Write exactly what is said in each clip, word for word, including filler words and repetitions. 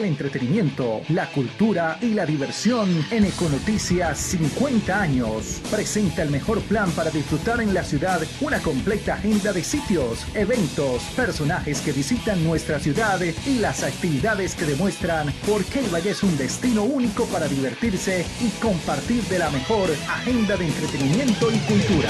entretenimiento, la cultura y la diversión en Econoticias cincuenta años. Presenta el mejor plan para disfrutar en la ciudad una completa agenda de sitios, eventos, personajes que visitan nuestra ciudad y las actividades que demuestran por qué Ibagué es un destino único para divertirse y compartir de la mejor agenda de entretenimiento y cultura.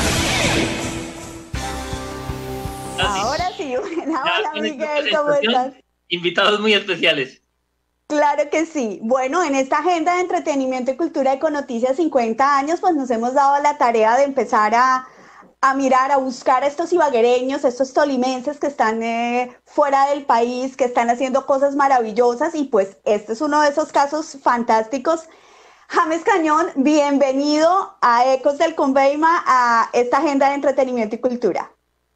Ahora sí, buena. Hola Miguel, ¿cómo estás? Invitados muy especiales. Claro que sí. Bueno, en esta agenda de entretenimiento y cultura de Econoticias cincuenta años, pues nos hemos dado la tarea de empezar a, a mirar, a buscar a estos ibaguereños, estos tolimenses que están eh, fuera del país, que están haciendo cosas maravillosas, y pues este es uno de esos casos fantásticos. James Cañón, bienvenido a Ecos del Conveima, a esta agenda de entretenimiento y cultura.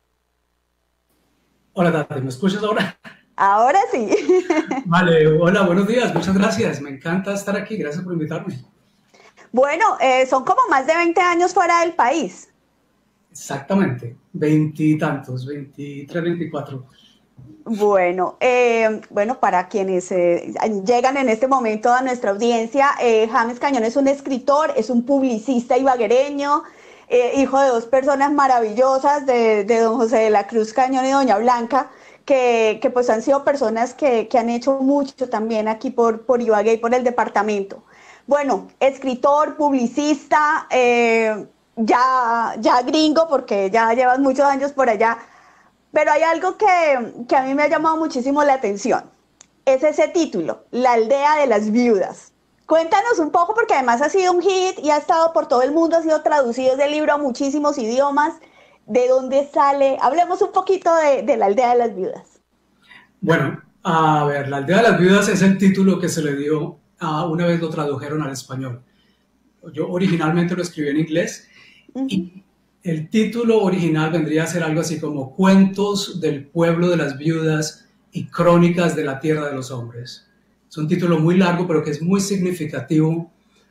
Hola Tati, ¿me escuchas ahora? Ahora sí. Vale, hola, buenos días, muchas gracias, me encanta estar aquí, gracias por invitarme. Bueno, eh, son como más de veinte años fuera del país. Exactamente, veintitantos, veintitrés, veinticuatro. Bueno, eh, bueno, para quienes eh, llegan en este momento a nuestra audiencia, eh, James Cañón es un escritor, es un publicista ibaguereño, eh, hijo de dos personas maravillosas, de, de don José de la Cruz Cañón y doña Blanca, que, que pues han sido personas que, que han hecho mucho también aquí por, por Ibagué y por el departamento. Bueno, escritor, publicista, eh, ya, ya gringo, porque ya llevas muchos años por allá, pero hay algo que, que a mí me ha llamado muchísimo la atención, es ese título, La aldea de las viudas. Cuéntanos un poco, porque además ha sido un hit y ha estado por todo el mundo, ha sido traducido ese libro a muchísimos idiomas. ¿De dónde sale? Hablemos un poquito de, de La aldea de las viudas. Bueno, a ver, La aldea de las viudas es el título que se le dio a, una vez lo tradujeron al español. Yo originalmente lo escribí en inglés, uh-huh. Y el título original vendría a ser algo así como Cuentos del pueblo de las viudas y Crónicas de la tierra de los hombres. Es un título muy largo, pero que es muy significativo,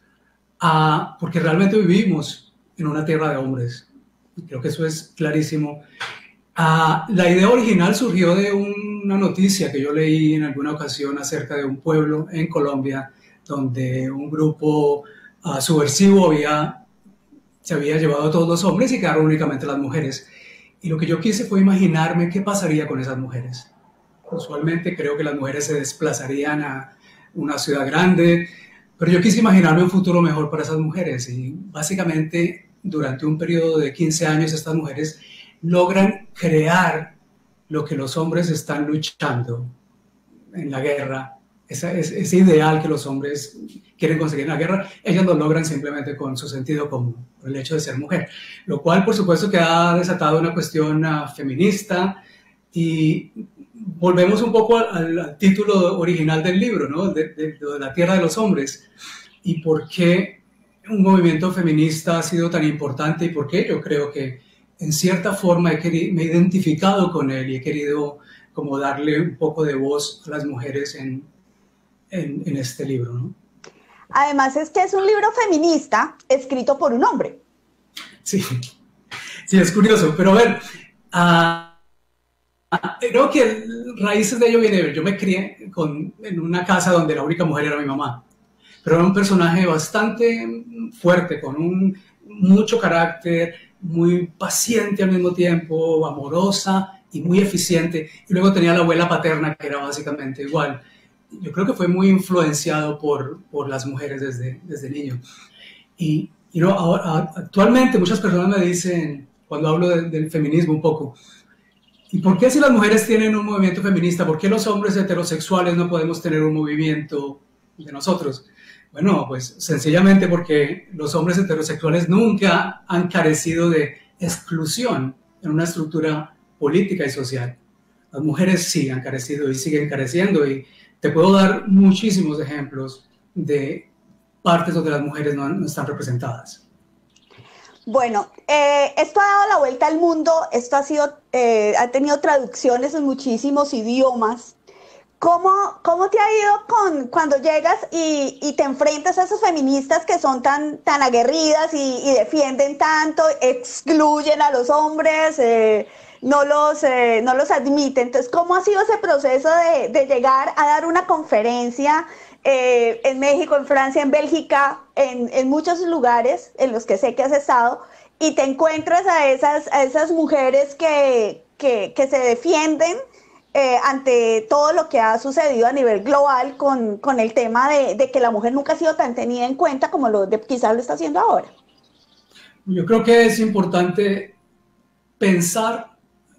uh, porque realmente vivimos en una tierra de hombres. Creo que eso es clarísimo. Uh, la idea original surgió de un, una noticia que yo leí en alguna ocasión acerca de un pueblo en Colombia donde un grupo uh, subversivo había, se había llevado a todos los hombres y quedaron únicamente las mujeres. Y lo que yo quise fue imaginarme qué pasaría con esas mujeres. Usualmente creo que las mujeres se desplazarían a una ciudad grande, pero yo quise imaginarme un futuro mejor para esas mujeres y básicamente durante un periodo de quince años estas mujeres logran crear lo que los hombres están luchando en la guerra, ese, ese ideal que los hombres quieren conseguir en la guerra, ellas lo logran simplemente con su sentido común, por el hecho de ser mujer, lo cual por supuesto que ha desatado una cuestión uh, feminista, y volvemos un poco al, al título original del libro, ¿no? de, de, de la tierra de los hombres, y por qué un movimiento feminista ha sido tan importante y por qué yo creo que en cierta forma he querido, me he identificado con él y he querido como darle un poco de voz a las mujeres en, en, en este libro, ¿no? Además es que es un libro feminista escrito por un hombre. Sí, sí, es curioso, pero a ver, uh, creo que raíces de ello viene, yo me crié con, en una casa donde la única mujer era mi mamá. Pero era un personaje bastante fuerte, con un, mucho carácter, muy paciente al mismo tiempo, amorosa y muy eficiente. Y luego tenía la abuela paterna, que era básicamente igual. Yo creo que fue muy influenciado por, por las mujeres desde, desde niño. Y, y no, ahora, actualmente muchas personas me dicen, cuando hablo de, del feminismo un poco, ¿y por qué si las mujeres tienen un movimiento feminista, por qué los hombres heterosexuales no podemos tener un movimiento de nosotros? Bueno, pues sencillamente porque los hombres heterosexuales nunca han carecido de exclusión en una estructura política y social. Las mujeres sí han carecido y siguen careciendo, y te puedo dar muchísimos ejemplos de partes donde las mujeres no, no están representadas. Bueno, eh, esto ha dado la vuelta al mundo, esto ha, sido, eh, ha tenido traducciones en muchísimos idiomas. ¿Cómo, ¿Cómo te ha ido con, cuando llegas y, y te enfrentas a esos feministas que son tan, tan aguerridas y, y defienden tanto, excluyen a los hombres, eh, no los, eh, no los admite. Entonces, ¿cómo ha sido ese proceso de, de llegar a dar una conferencia eh, en México, en Francia, en Bélgica, en, en muchos lugares en los que sé que has estado, y te encuentras a esas, a esas mujeres que, que, que se defienden eh, ante todo lo que ha sucedido a nivel global con, con el tema de, de que la mujer nunca ha sido tan tenida en cuenta como lo de, quizás lo está haciendo ahora? Yo creo que es importante pensar,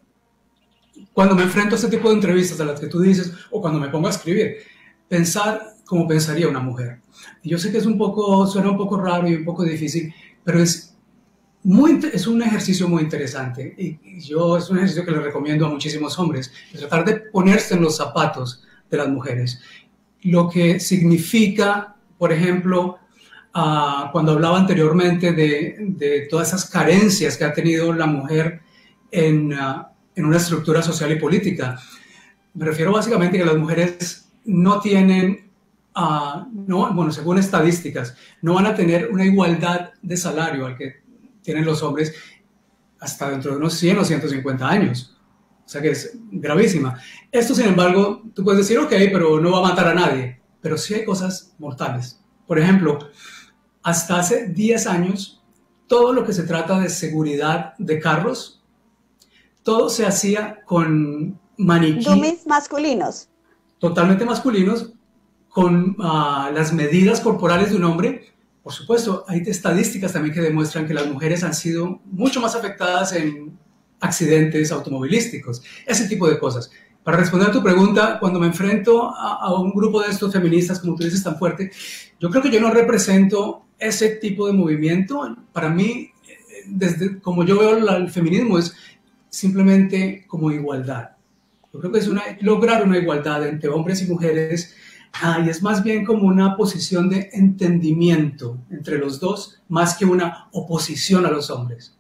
cuando me enfrento a este tipo de entrevistas a las que tú dices, o cuando me pongo a escribir, pensar como pensaría una mujer. Y yo sé que es un poco, suena un poco raro y un poco difícil, pero es, muy, es un ejercicio muy interesante. Y, y yo es un ejercicio que le recomiendo a muchísimos hombres, de tratar de ponerse en los zapatos de las mujeres. Lo que significa, por ejemplo, Uh, cuando hablaba anteriormente de, de todas esas carencias que ha tenido la mujer en, uh, en una estructura social y política. Me refiero básicamente a que las mujeres no tienen, uh, no, bueno, según estadísticas, no van a tener una igualdad de salario al que tienen los hombres hasta dentro de unos cien o ciento cincuenta años. O sea que es gravísima. Esto, sin embargo, tú puedes decir, ok, pero no va a matar a nadie. Pero sí hay cosas mortales. Por ejemplo, hasta hace diez años, todo lo que se trata de seguridad de carros, todo se hacía con maniquí. Dummies masculinos. Totalmente masculinos, con uh, las medidas corporales de un hombre. Por supuesto, hay estadísticas también que demuestran que las mujeres han sido mucho más afectadas en accidentes automovilísticos, ese tipo de cosas. Para responder a tu pregunta, cuando me enfrento a, a un grupo de estos feministas, como tú dices, tan fuerte, yo creo que yo no represento ese tipo de movimiento. Para mí, desde como yo veo la, el feminismo, es simplemente como igualdad. Yo creo que es una, lograr una igualdad entre hombres y mujeres, ah, y es más bien como una posición de entendimiento entre los dos, más que una oposición a los hombres.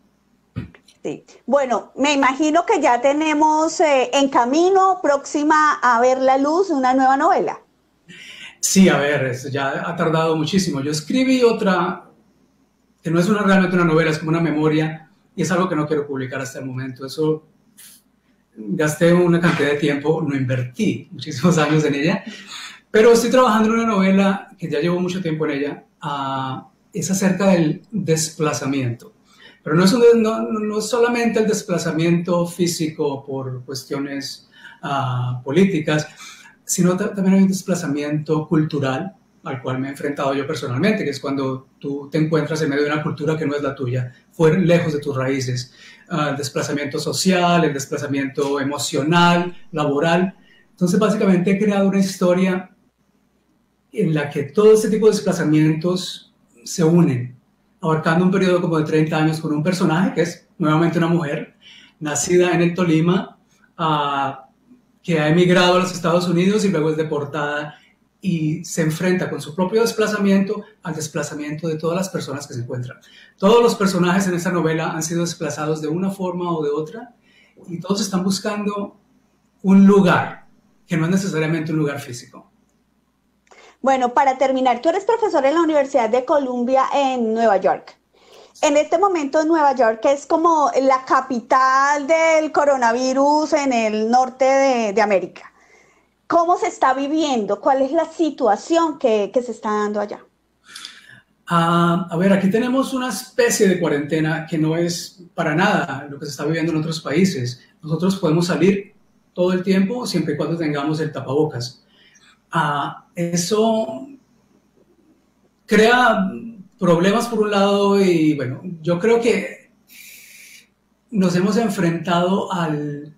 Sí. Bueno, me imagino que ya tenemos eh, en camino, próxima a ver la luz, una nueva novela. Sí, a ver, eso ya ha tardado muchísimo. Yo escribí otra, que no es una, realmente una novela, es como una memoria, y es algo que no quiero publicar hasta el momento. Eso, gasté una cantidad de tiempo, no invertí muchísimos años en ella, pero estoy trabajando en una novela que ya llevo mucho tiempo en ella, uh, es acerca del desplazamiento. Pero no es, un, no, no es solamente el desplazamiento físico por cuestiones uh, políticas, sino también hay un desplazamiento cultural al cual me he enfrentado yo personalmente, que es cuando tú te encuentras en medio de una cultura que no es la tuya, fuera lejos de tus raíces. Uh, el desplazamiento social, el desplazamiento emocional, laboral. Entonces, básicamente he creado una historia en la que todo este tipo de desplazamientos se unen, abarcando un periodo como de treinta años con un personaje que es nuevamente una mujer, nacida en el Tolima, uh, que ha emigrado a los Estados Unidos y luego es deportada y se enfrenta con su propio desplazamiento al desplazamiento de todas las personas que se encuentran. Todos los personajes en esta novela han sido desplazados de una forma o de otra y todos están buscando un lugar, que no es necesariamente un lugar físico. Bueno, para terminar, tú eres profesor en la Universidad de Columbia en Nueva York. En este momento Nueva York es como la capital del coronavirus en el norte de, de América. ¿Cómo se está viviendo? ¿Cuál es la situación que, que se está dando allá? Uh, a ver, aquí tenemos una especie de cuarentena que no es para nada lo que se está viviendo en otros países. Nosotros podemos salir todo el tiempo siempre y cuando tengamos el tapabocas. Uh, eso crea problemas por un lado y bueno, yo creo que nos hemos enfrentado al,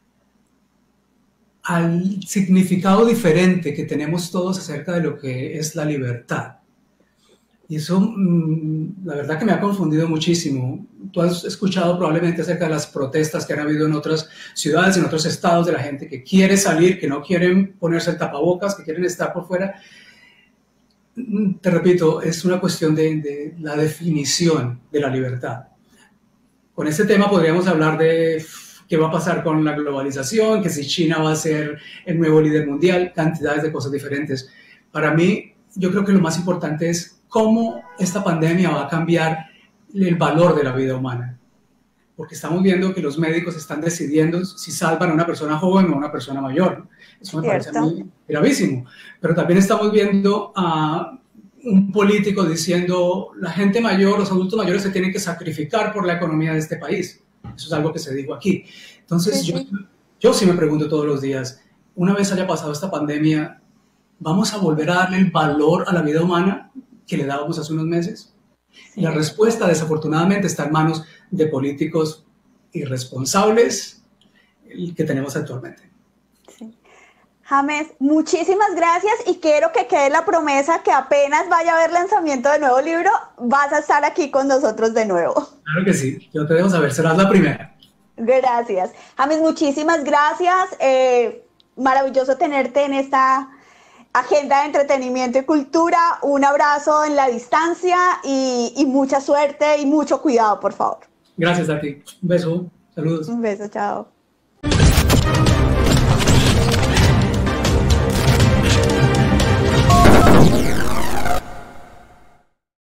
al significado diferente que tenemos todos acerca de lo que es la libertad. Y eso, mmm, la verdad que me ha confundido muchísimo. Tú has escuchado probablemente acerca de las protestas que han habido en otras ciudades, en otros estados, de la gente que quiere salir, que no quieren ponerse el tapabocas, que quieren estar por fuera. Te repito, es una cuestión de, de la definición de la libertad. Con este tema podríamos hablar de qué va a pasar con la globalización, que si China va a ser el nuevo líder mundial, cantidades de cosas diferentes. Para mí, yo creo que lo más importante es cómo esta pandemia va a cambiar el valor de la vida humana. porque estamos viendo que los médicos están decidiendo si salvan a una persona joven o a una persona mayor. Eso me Cierto. parece a mí gravísimo. Pero también estamos viendo a un político diciendo la gente mayor, los adultos mayores se tienen que sacrificar por la economía de este país. Eso es algo que se dijo aquí. Entonces, Sí, yo, sí. yo sí me pregunto todos los días, una vez haya pasado esta pandemia, ¿vamos a volver a darle el valor a la vida humana que le dábamos hace unos meses? Y la respuesta, desafortunadamente, está en manos de políticos irresponsables que tenemos actualmente. Sí. James, muchísimas gracias y quiero que quede la promesa que apenas vaya a haber lanzamiento de nuevo libro, vas a estar aquí con nosotros de nuevo. Claro que sí, yo te dejo saber, serás la primera. Gracias. James, muchísimas gracias. Eh, maravilloso tenerte en esta agenda de entretenimiento y cultura. Un abrazo en la distancia y, y mucha suerte y mucho cuidado, por favor. Gracias a ti. Un beso. Saludos. Un beso, chao.